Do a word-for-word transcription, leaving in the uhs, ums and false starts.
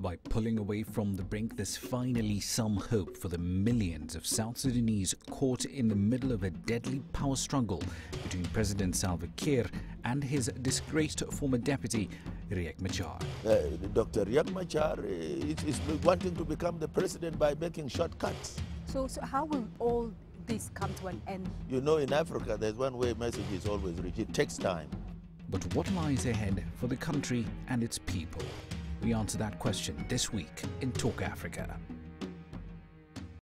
By pulling away from the brink, there's finally some hope for the millions of South Sudanese caught in the middle of a deadly power struggle between President Salva Kiir and his disgraced former deputy, Riek Machar. Uh, Doctor Riek Machar uh, is, is wanting to become the president by making shortcuts. So, so how will all this come to an end? You know, in Africa, there's one way message is always reached. It takes time. But what lies ahead for the country and its people? We answer that question this week in Talk Africa.